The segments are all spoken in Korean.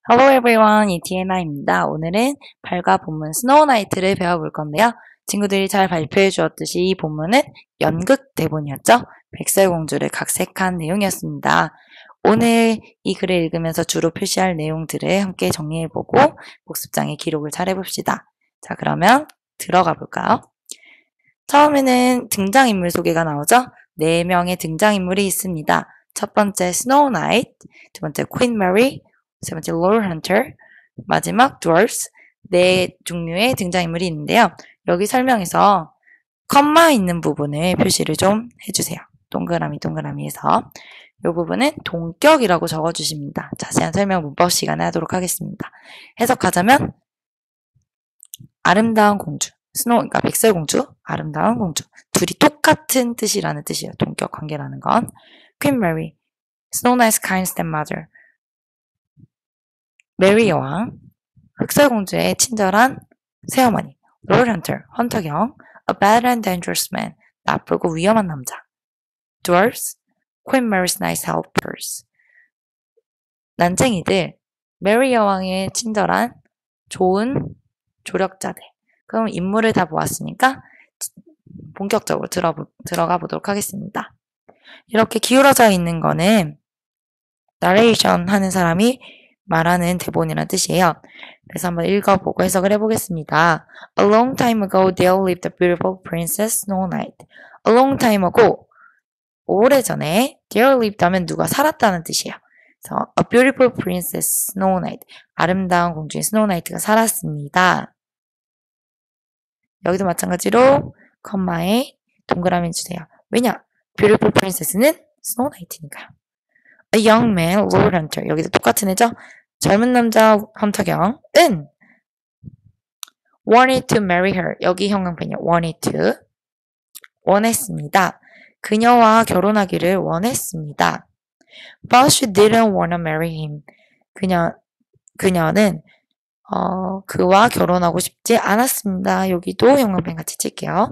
Hello everyone, 이티에나입니다. 오늘은 발과 본문 스노우 나이트를 배워볼 건데요. 친구들이 잘 발표해 주었듯이 이 본문은 연극 대본이었죠. 백설공주를 각색한 내용이었습니다. 오늘 이 글을 읽으면서 주로 표시할 내용들을 함께 정리해보고 복습장에 기록을 잘 해봅시다. 자, 그러면 들어가 볼까요? 처음에는 등장인물 소개가 나오죠. 4명의 등장인물이 있습니다. 첫 번째 스노우 나이트, 두 번째 퀸 메리, 세 번째 롤 헌터, 마지막 드워프스, 네 종류의 등장인물이 있는데요. 여기 설명에서 컴마 있는 부분을 표시를 좀 해주세요. 동그라미에서 이 부분은 동격이라고 적어주십니다. 자세한 설명 문법 시간에 하도록 하겠습니다. 해석하자면 아름다운 공주, 그러니까 백설공주, 아름다운 공주 둘이 똑같은 뜻이라는 뜻이에요. 동격 관계라는 건. 퀸 메리, 스노우 나이트's kind stepmother, 메리 여왕, 흑설공주의 친절한 새어머니, 롤 헌터경, a bad and dangerous man, 나쁘고 위험한 남자, dwarfs, Queen Mary's nice helpers, 난쟁이들, 메리 여왕의 친절한 좋은 조력자들. 그럼 인물을 다 보았으니까 본격적으로 들어가 보도록 하겠습니다. 이렇게 기울어져 있는 거는 나레이션 하는 사람이 말하는 대본이라는 뜻이에요. 그래서 한번 읽어보고 해석을 해보겠습니다. A long time ago there lived a beautiful princess Snow White. A long time ago, 오래전에 there lived 하면 누가 살았다는 뜻이에요. 그래서 a beautiful princess Snow White, 아름다운 공주인 스노우 나이트가 살았습니다. 여기도 마찬가지로 컴마에 동그라미 주세요. 왜냐? beautiful princess는 스노우 나이트니까요. A young man, Lord Hunter. 여기도 똑같은 애죠? 젊은 남자 헌터경은 wanted to marry her. 여기 형광펜이요. wanted to. 원했습니다. 그녀와 결혼하기를 원했습니다. But she didn't want to marry him. 그녀는 그와 결혼하고 싶지 않았습니다. 여기도 형광펜 같이 칠게요.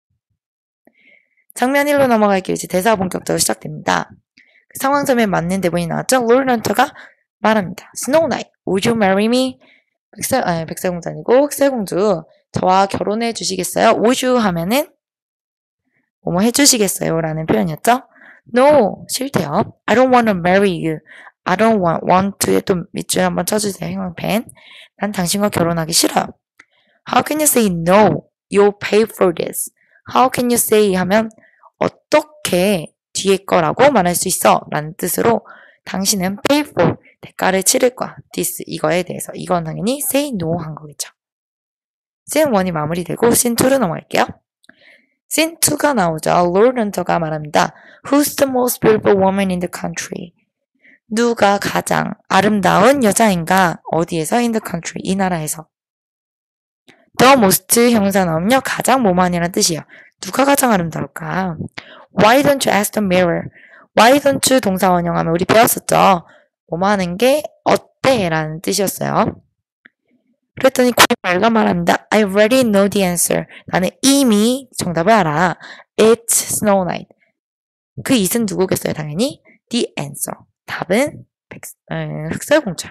장면 1로 넘어갈게요. 이제 대사 본격적으로 시작됩니다. 상황점에 맞는 대본이 나왔죠? 롤 헌터가 말합니다. 스노우 나이트, would you marry me? 백설공주 아니고 흑설공주, 저와 결혼해 주시겠어요? would you 하면은 뭐뭐 해주시겠어요? 라는 표현이었죠? No, 싫대요. I don't want to marry you. I don't want to에 또 밑줄 한번 쳐주세요. 형광펜. 난 당신과 결혼하기 싫어요. How can you say no? You'll pay for this. How can you say 하면 어떻게 뒤에 거라고 말할 수 있어? 라는 뜻으로 당신은 pay for, 대가를 치를 거야. this, 이거에 대해서. 이건 당연히 say no 한 거겠죠. scene 1이 마무리되고 scene 2로 넘어갈게요. scene 2가 나오죠. Lord Hunter가 말합니다. Who's the most beautiful woman in the country? 누가 가장 아름다운 여자인가? 어디에서? in the country, 이 나라에서. The most 형사 나오면요. 가장 뭐만이라는 뜻이에요. 누가 가장 아름다울까? Why don't you ask the mirror? Why don't you 동사 원형하면 우리 배웠었죠. 뭐뭐 하는 게 어때? 라는 뜻이었어요. 그랬더니 퀸메리가 말합니다. I already know the answer. 나는 이미 정답을 알아. It's Snow White. 그 it은 누구겠어요? 당연히 the answer. 답은 흑설공주.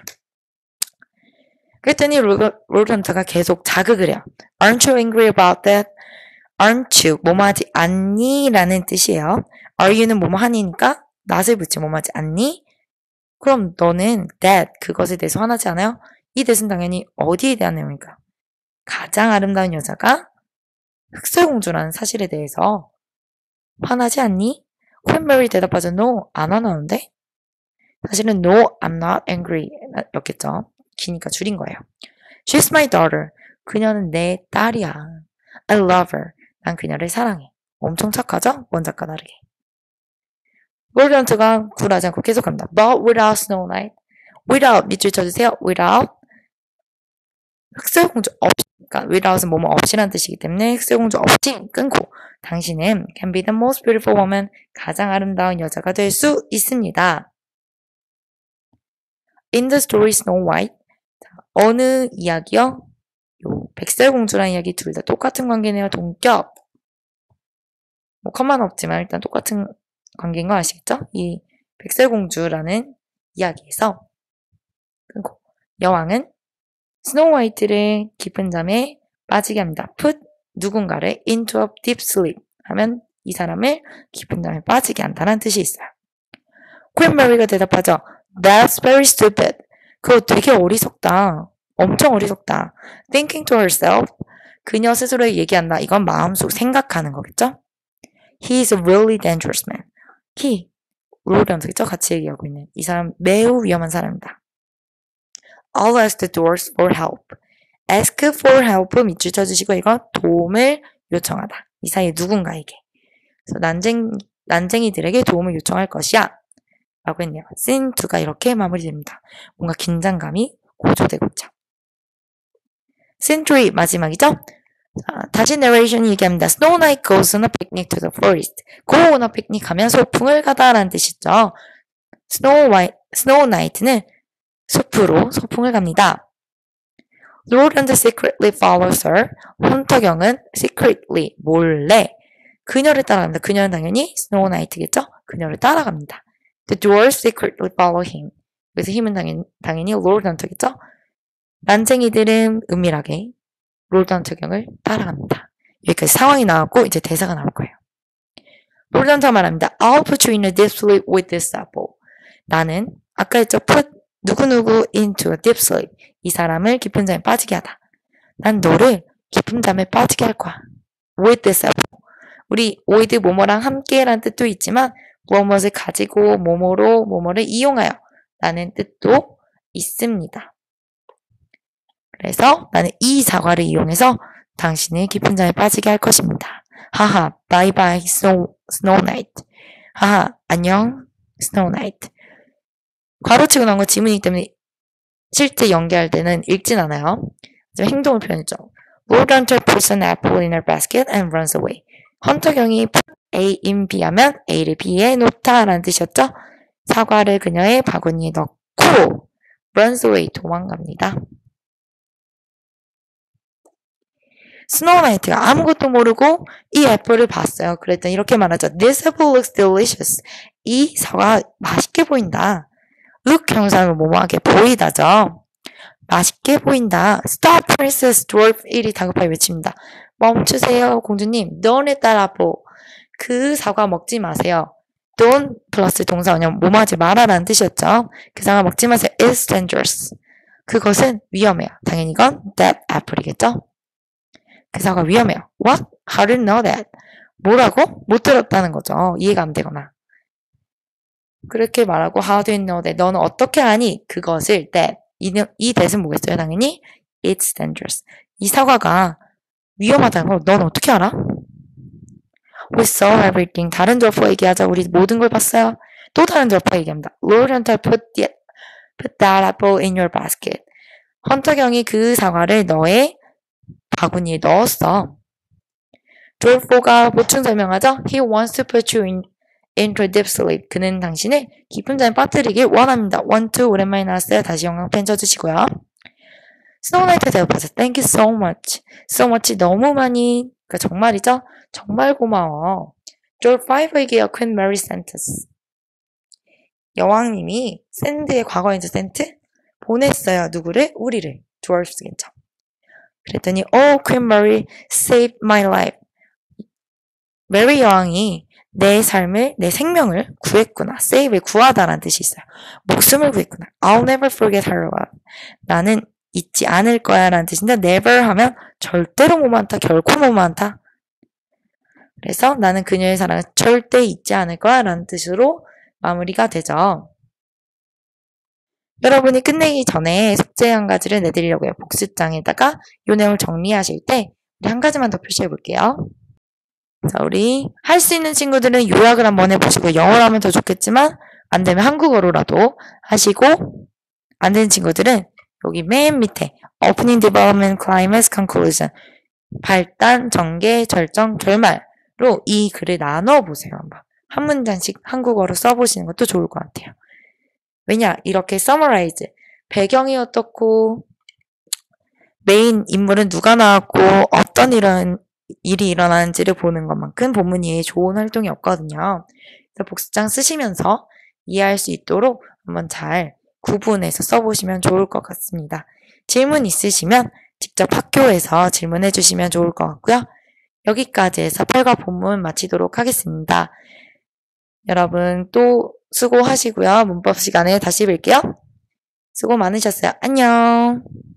그랬더니 롤 헌터가 계속 자극을 해요. Aren't you angry about that? Aren't you 뭐뭐 하지 않니? 라는 뜻이에요. Are you는 뭐뭐 하니니까 not을 붙이 뭐뭐 하지 않니? 그럼 너는 that, 그것에 대해서 화나지 않아요? 이 that은 당연히 어디에 대한 내용일까요? 가장 아름다운 여자가 흑설공주라는 사실에 대해서 화나지 않니? 퀸 메리 대답하죠. No, 안 화나는데? 사실은 no, I'm not angry 였겠죠. 기니까 줄인 거예요. She's my daughter. 그녀는 내 딸이야. I love her. 난 그녀를 사랑해. 엄청 착하죠? 원작과 다르게. 롤 헌터가 굴하지 않고 계속합니다. But without Snow White. without 밑줄 쳐주세요. without 흑설공주 없이, 그러니까 without은 뭐뭐 없이란 뜻이기 때문에 흑설공주 없이 끊고 당신은 can be the most beautiful woman. 가장 아름다운 여자가 될 수 있습니다. In the story Snow White. 어느 이야기요? 요 백설공주라는 이야기 둘 다 똑같은 관계네요. 동격. 뭐 컴마는 없지만 일단 똑같은 관계인 거 아시겠죠? 이 백설공주라는 이야기에서 여왕은 스노우 화이트를 깊은 잠에 빠지게 합니다. put 누군가를 into a deep sleep 하면 이 사람을 깊은 잠에 빠지게 한다는 뜻이 있어요. 퀸 메리가 대답하죠. That's very stupid. 그거 되게 어리석다. 엄청 어리석다. Thinking to herself. 그녀 스스로에 얘기한다. 이건 마음속 생각하는 거겠죠? He is a really dangerous man. He, 로렌트겠죠? 같이 얘기하고 있는. 이 사람 매우 위험한 사람입니다. I'll ask the dwarfs for help. ask for help 밑줄 쳐주시고 이건 도움을 요청하다. 이 사이에 누군가에게. 그래서 난쟁이들에게 도움을 요청할 것이야. 라고 했네요. 씬 2가 이렇게 마무리됩니다. 뭔가 긴장감이 고조되고 있죠. 씬 3 마지막이죠? 자, 다시 내레이션이 얘기합니다. Snow Knight goes on a picnic to the forest. Go on a picnic 하면 소풍을 가다 라는 뜻이죠. Snow Knight는 숲으로 소풍을 갑니다. Lord secretly follows her. 혼터경은 secretly, 몰래 그녀를 따라갑니다. 그녀는 당연히 Snow Knight겠죠? 그녀를 따라갑니다. The dwarves secretly follow him. 그래서 힘은 당연히 Lord 헌터겠죠? 난쟁이들은 은밀하게 롤드 헌터경을 따라갑니다. 여기까지 상황이 나왔고 이제 대사가 나올 거예요. 롤드 헌터 말합니다. I'll put you in a deep sleep with this apple. 나는 아까 했죠. put 누구누구 into a deep sleep. 이 사람을 깊은 잠에 빠지게 하다. 난 너를 깊은 잠에 빠지게 할 거야. with this apple. 우리 with 뭐뭐랑 함께라는 뜻도 있지만 무엇을 가지고 뭐뭐를 이용하여 라는 뜻도 있습니다. 그래서 나는 이 사과를 이용해서 당신을 깊은 잠에 빠지게 할 것입니다. 하하, bye bye Snow Knight. 하하, 안녕 Snow Knight. 괄호치고 나온 거 지문이기 때문에 실제 연기할 때는 읽진 않아요. 행동을 표현했죠. Lord Hunter puts an apple in her basket and runs away. 헌터경이 A in B 하면 A를 B에 놓다 라는 뜻이었죠. 사과를 그녀의 바구니에 넣고 runs away 도망갑니다. 스노우 나이트가 아무것도 모르고 이 애플을 봤어요. 그랬더니 이렇게 말하죠. This apple looks delicious. 이 사과 맛있게 보인다. look 형상을 뭐뭐하게 보이다죠. 맛있게 보인다. Stop, Princess Dwarf 1이 다급하게 외칩니다. 멈추세요, 공주님. Don't 따라 보. 그 사과 먹지 마세요. Don't 플러스 동사 원형 뭐뭐하지 마라라는 뜻이었죠. 그 사과 먹지 마세요. It's dangerous. 그것은 위험해요. 당연히 이건 that apple이겠죠. 그 사과 위험해요. What? How did you know that? 뭐라고? 못 들었다는 거죠. 이해가 안 되거나. 그렇게 말하고 How do you know that? 너는 어떻게 아니? 그것을 that. 이 that은 뭐겠어요? 당연히 It's dangerous. 이 사과가 위험하다는 걸 넌 어떻게 알아? We saw everything. 다른 드워프 얘기하자. 우리 모든 걸 봤어요. 또 다른 드워프 얘기합니다. Lord Hunter put that apple in your basket. 헌터경이 그 사과를 너의 바구니에 넣었어. 드워프가 보충 설명하죠. He wants to put you into deep sleep. 그는 당신을 깊은 잠에 빠뜨리길 원합니다. want to 오랜만에 나왔어요. 다시 영광펜 쳐주시고요. 스노우나이트 대답하세요. Thank you so much. So much 너무 많이. 그러니까 정말이죠. 정말 고마워. George 5에게요. Queen Mary sent us. 여왕님이 send의 과거인지 sent? 보냈어요. 누구를? 우리를. Dwarfs 괜찮. 그랬더니 Oh, Queen Mary saved my life. 메리 여왕이 내 삶을, 내 생명을 구했구나. save를 구하다라는 뜻이 있어요. 목숨을 구했구나. I'll never forget her love. 나는 잊지 않을 거야 라는 뜻인데 never 하면 절대로 못만다, 결코 못만다. 그래서 나는 그녀의 사랑을 절대 잊지 않을 거야 라는 뜻으로 마무리가 되죠. 여러분이 끝내기 전에 숙제 한 가지를 내드리려고요. 복습장에다가 이 내용을 정리하실 때 우리 한 가지만 더 표시해 볼게요. 자, 우리 할 수 있는 친구들은 요약을 한번 해보시고 영어로 하면 더 좋겠지만 안 되면 한국어로라도 하시고 안 되는 친구들은 여기 맨 밑에 Opening, Development, Climax, Conclusion 발단, 전개, 절정, 결말로 이 글을 나눠보세요. 한번. 한 문장씩 한국어로 써보시는 것도 좋을 것 같아요. 왜냐? 이렇게 summarize 배경이 어떻고 메인 인물은 누가 나왔고 어떤 일이 일어나는지를 보는 것만큼 본문 이해에 좋은 활동이 없거든요. 그래서 복습장 쓰시면서 이해할 수 있도록 한번 잘 구분해서 써보시면 좋을 것 같습니다. 질문 있으시면 직접 학교에서 질문해 주시면 좋을 것 같고요. 여기까지 해서 8과 본문 마치도록 하겠습니다. 여러분 또 수고하시고요. 문법 시간에 다시 뵐게요. 수고 많으셨어요. 안녕.